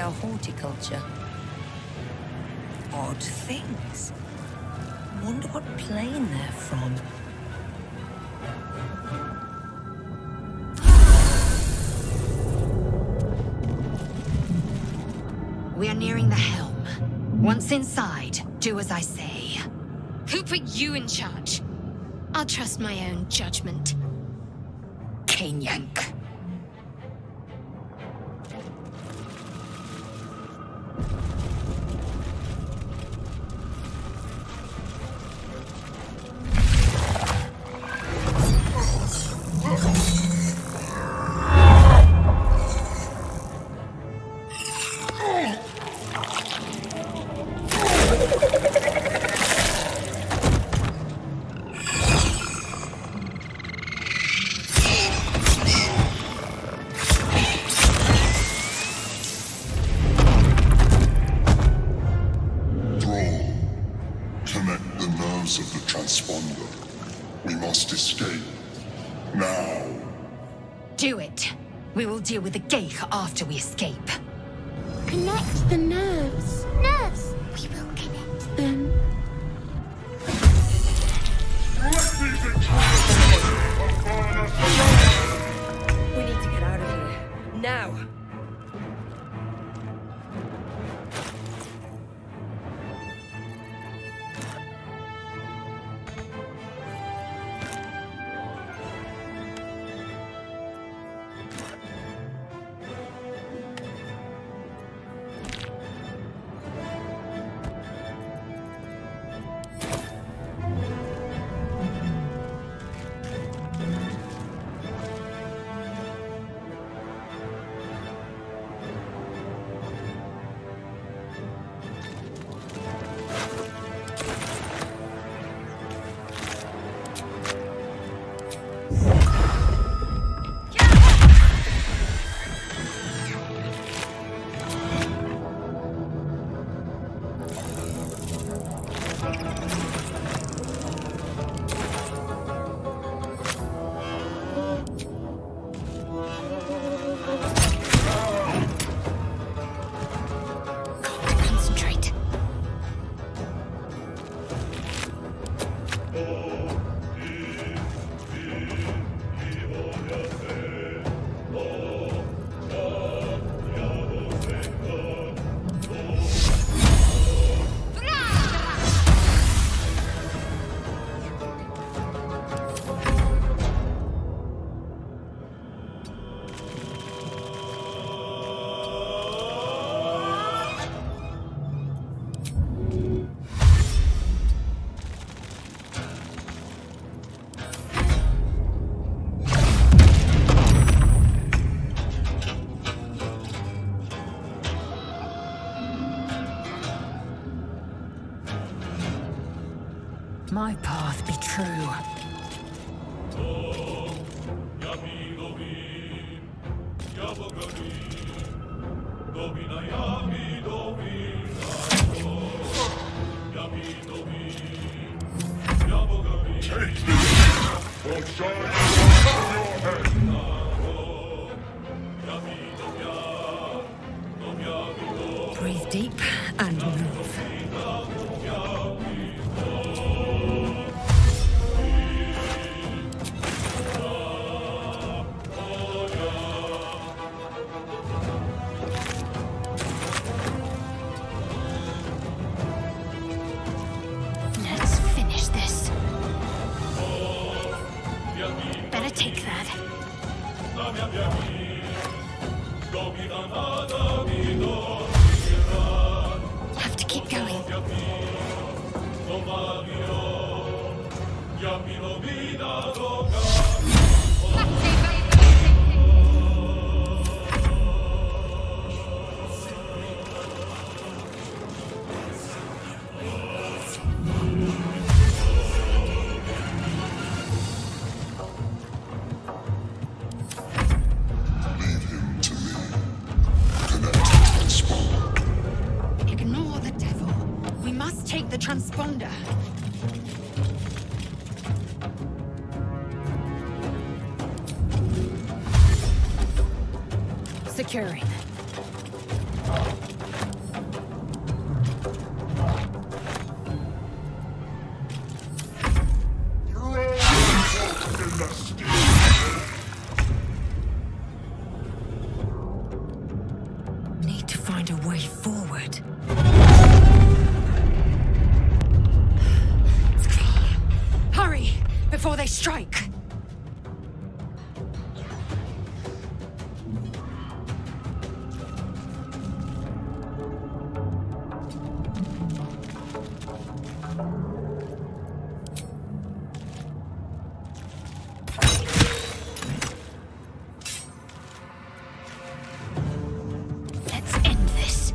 our horticulture. Odd things. Wonder what plane they're from. We are nearing the helm. Once inside, do as I say. Who put you in charge? I'll trust my own judgment. Yank. Deal with the Geich after we escape. Connect the nerves. Nerves! We will connect them. We need to get out of here. Now! My path be true. Breathe deep and move. Let's finish this. Better take that. Have to keep going. Ignore the devil. We must take the transponder. Securing. Let's end this.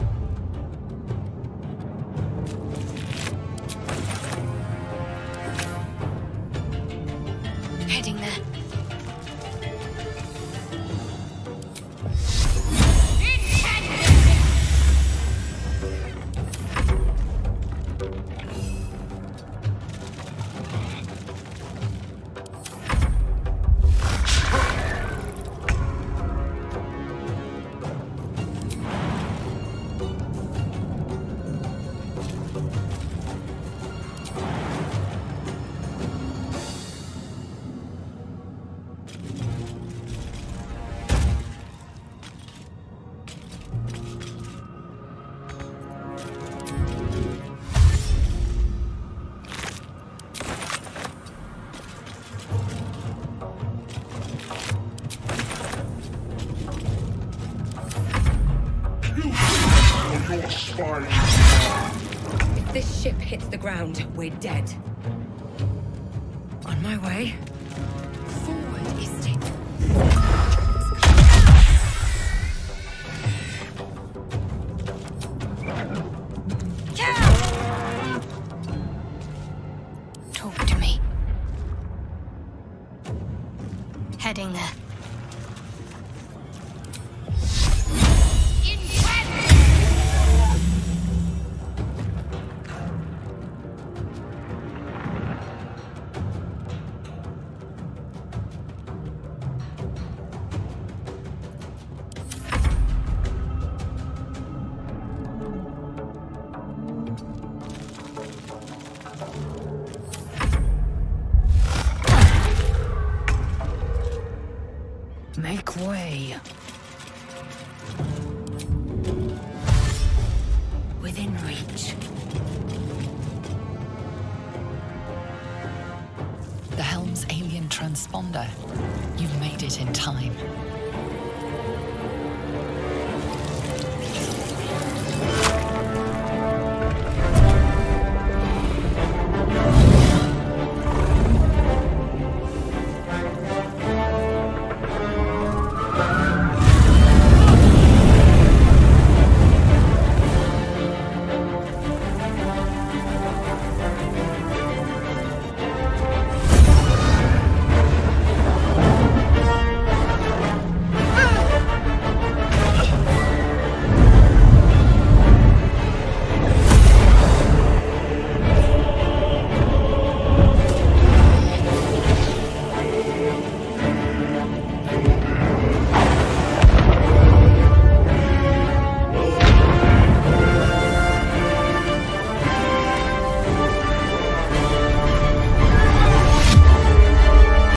Heading there. If this ship hits the ground, we're dead. On my way. Forward is it? Talk to me. Heading there. Make way. Within reach. The helm's alien transponder. You've made it in time.